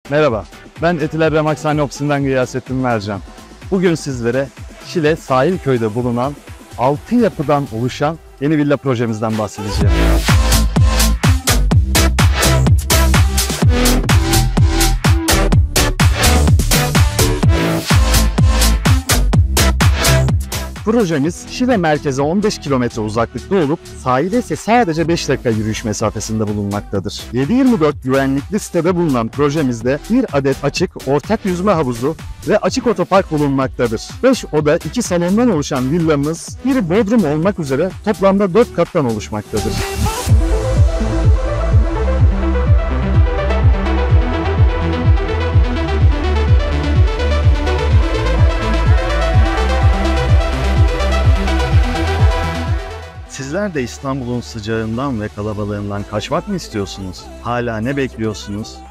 Merhaba, ben Etiler Remaksane Ofisi'nden Gıyasettin Mercan. Bugün sizlere Şile Sahilköy'de bulunan 6 yapıdan oluşan yeni villa projemizden bahsedeceğim. Projemiz Şile merkeze 15 kilometre uzaklıkta olup sahile ise sadece 5 dakika yürüyüş mesafesinde bulunmaktadır. 7/24 güvenlikli sitede bulunan projemizde bir adet açık ortak yüzme havuzu ve açık otopark bulunmaktadır. 5 oda 2 salondan oluşan villamız bir bodrum olmak üzere toplamda 4 kattan oluşmaktadır. Sizler de İstanbul'un sıcağından ve kalabalığından kaçmak mı istiyorsunuz? Hala ne bekliyorsunuz?